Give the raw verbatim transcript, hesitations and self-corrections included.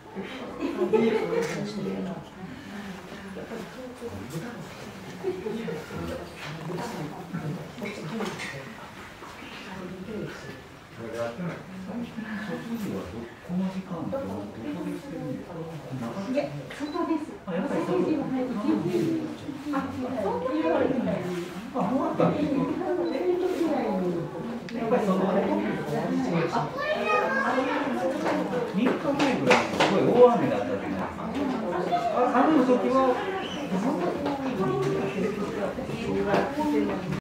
いや、外です。あ、やっぱり外。あ、そんなに言われてない。あ、もうあったんですか。やっぱり外で。みっかまえぐらいすごい大雨だったじゃないですか。あ、雨の時は。